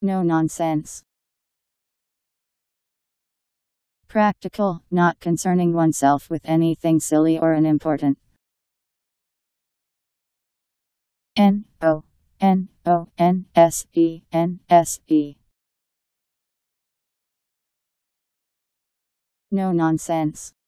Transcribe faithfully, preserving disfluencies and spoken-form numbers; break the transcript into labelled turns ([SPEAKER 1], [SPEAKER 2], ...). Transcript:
[SPEAKER 1] No nonsense. Practical, not concerning oneself with anything silly or unimportant. N O N O N S E N S E. No nonsense.